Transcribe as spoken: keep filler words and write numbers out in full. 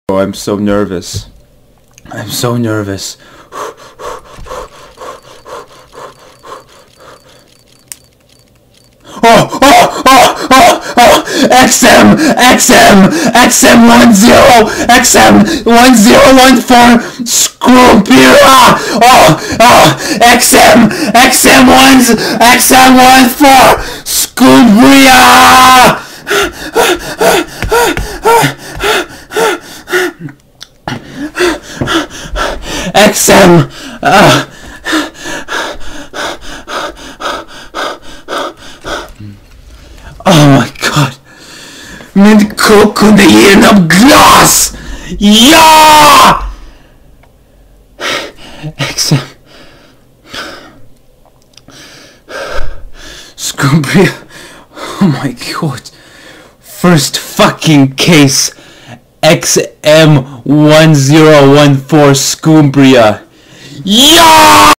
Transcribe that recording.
Oh, I'm so nervous. I'm so nervous. Oh, oh, oh, oh, oh, X M, X M, X M one zero, X M one zero one four, Scoompira, oh, oh, X M, X M one, X M one four, Scoompira. X M, uh, oh my god, min kuk kunde genom glas! Ja! X M Scoompira, oh my god, first fucking case, X M one zero one four Scoompira. Yeah!